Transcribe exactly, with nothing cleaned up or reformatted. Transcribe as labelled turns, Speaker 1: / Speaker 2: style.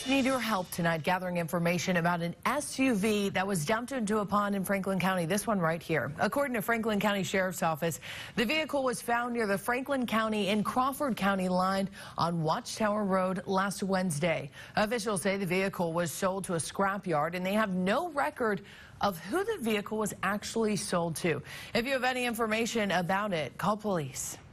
Speaker 1: Need your help tonight gathering information about an S U V that was dumped into a pond in Franklin County. This one right here. According to Franklin County Sheriff's Office, the vehicle was found near the Franklin County and Crawford County line on Watchtower Road last Wednesday. Officials say the vehicle was sold to a scrapyard and they have no record of who the vehicle was actually sold to. If you have any information about it, call police.